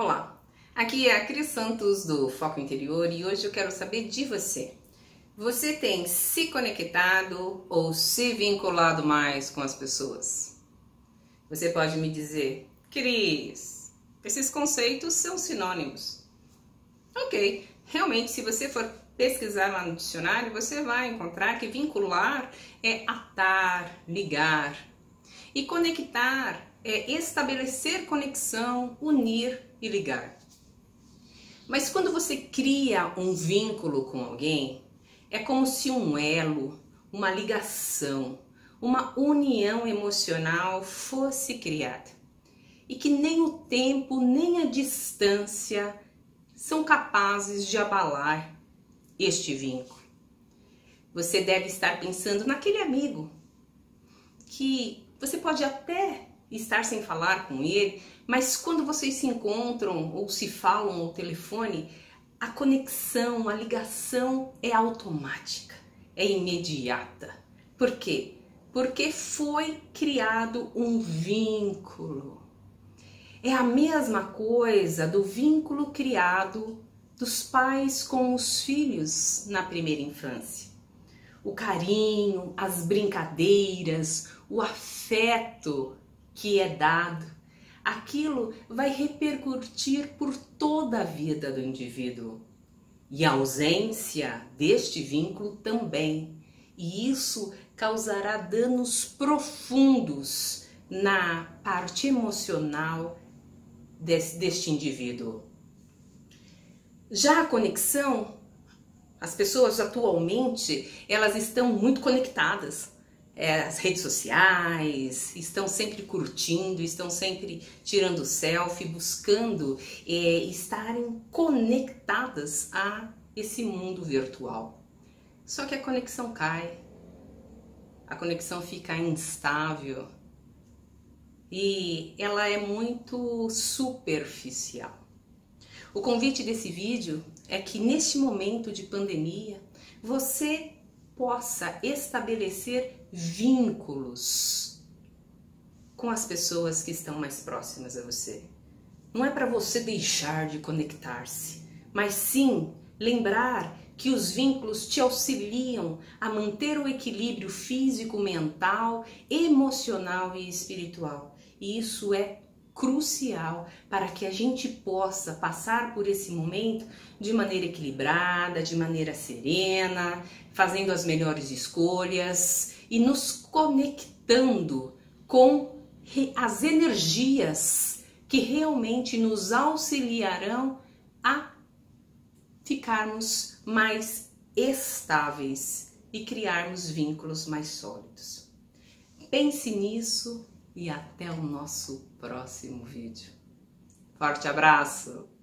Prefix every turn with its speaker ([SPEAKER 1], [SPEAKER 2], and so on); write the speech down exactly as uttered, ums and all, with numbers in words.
[SPEAKER 1] Olá, aqui é a Cris Santos do Foco Interior e hoje eu quero saber de você. Você tem se conectado ou se vinculado mais com as pessoas? Você pode me dizer, Cris, esses conceitos são sinônimos. Ok, realmente se você for pesquisar lá no dicionário, você vai encontrar que vincular é atar, ligar. E conectar é estabelecer conexão, unir e ligar. Mas quando você cria um vínculo com alguém, é como se um elo, uma ligação, uma união emocional fosse criada. E que nem o tempo, nem a distância são capazes de abalar este vínculo. Você deve estar pensando naquele amigo que você pode até estar sem falar com ele, mas quando vocês se encontram ou se falam ao telefone, a conexão, a ligação é automática, é imediata. Por quê? Porque foi criado um vínculo. É a mesma coisa do vínculo criado dos pais com os filhos na primeira infância. O carinho, as brincadeiras, o afeto que é dado, aquilo vai repercutir por toda a vida do indivíduo. E a ausência deste vínculo também. E isso causará danos profundos na parte emocional desse, deste indivíduo. Já a conexão, as pessoas atualmente, elas estão muito conectadas. É, as redes sociais, estão sempre curtindo, estão sempre tirando selfie, buscando é, estarem conectadas a esse mundo virtual. Só que a conexão cai, a conexão fica instável e ela é muito superficial. O convite desse vídeo é que neste momento de pandemia você possa estabelecer vínculos com as pessoas que estão mais próximas a você. Não é para você deixar de conectar-se, mas sim lembrar que os vínculos te auxiliam a manter o equilíbrio físico, mental, emocional e espiritual. E isso é crucial para que a gente possa passar por esse momento de maneira equilibrada, de maneira serena, fazendo as melhores escolhas e nos conectando com as energias que realmente nos auxiliarão a ficarmos mais estáveis e criarmos vínculos mais sólidos. Pense nisso e até o nosso próximo vídeo. Forte abraço!